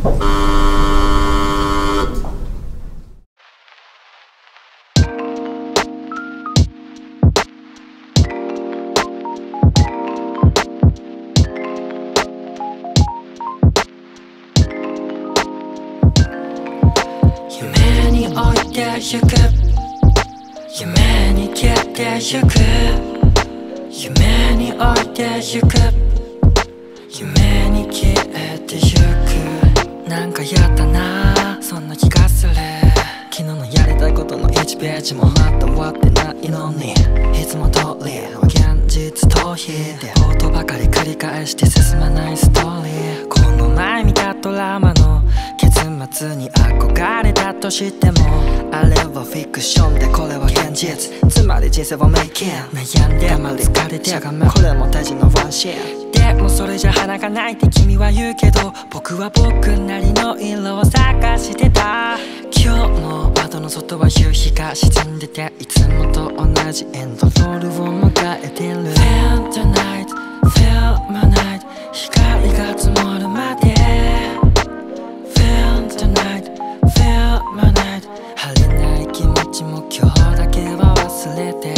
夢に置いてゆく、夢に消えてゆく、夢に置いてゆく、夢に消えてゆく。なんかやったな、そんな気がする。昨日のやりたいことの1ページもまだ終わってないのに、いつも通り現実逃避でことばかり繰り返して進まないストーリー。この前見たドラマの結末に憧れたとしても、あれはフィクションでこれは現実、つまり人生をメイキン。悩んでたまり疲れてしゃがむ、これも大事なワンシーン。でもそれじゃ花がないって君は言うけど、僕は僕なりの色を探してた。今日も窓の外は夕日が沈んでて、いつもと同じエンドロールを迎えてる。 Feel the night, feel my night、 光が積もるまで Feel the night, feel my night、 晴れない気持ちも今日だけは忘れて。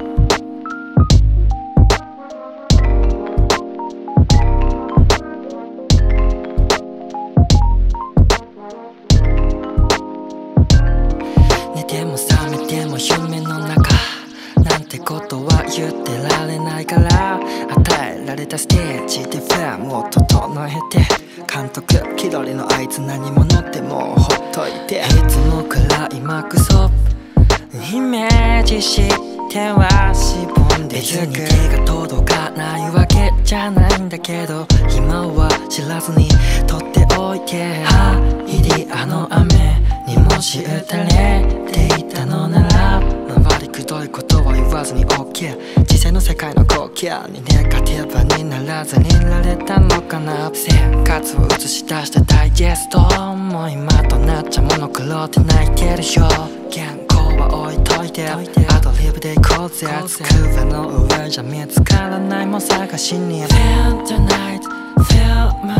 寝ても覚めても夢の中なんてことは言ってられないから、与えられたステージでフレームを整えて、監督気取りのあいつ何も乗ってもほっといて、いつもクライマックスをイメージしてはしぼんで別に手が届かないわけじゃないんだけど、今は知らずに取っておいて、入りあの雨にもし打たれていたのなら、周りくどいことは言わずに OK、 実際の世界の光景にネガティブにならずにいられたのかな。生活を映し出したダイジェストもう今となっちゃモノクロって泣いてるよ。原稿は置いといてアドリブで行こうぜ。机の上じゃ見つからないもん探しに Feel the night, feel my